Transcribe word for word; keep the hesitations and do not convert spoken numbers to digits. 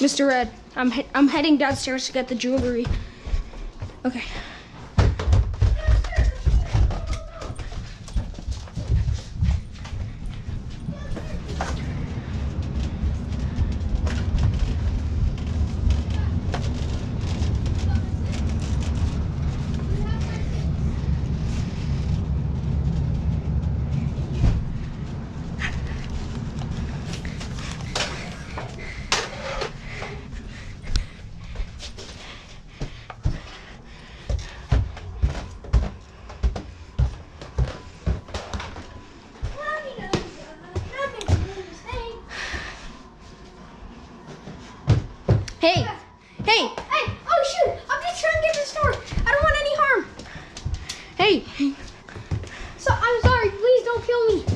Mister Red, I'm he I'm heading downstairs to get the jewelry. Okay. Hey! Hey! Hey! Oh shoot! I'm just trying to get to the store. I don't want any harm. Hey! So I'm sorry. Please don't kill me.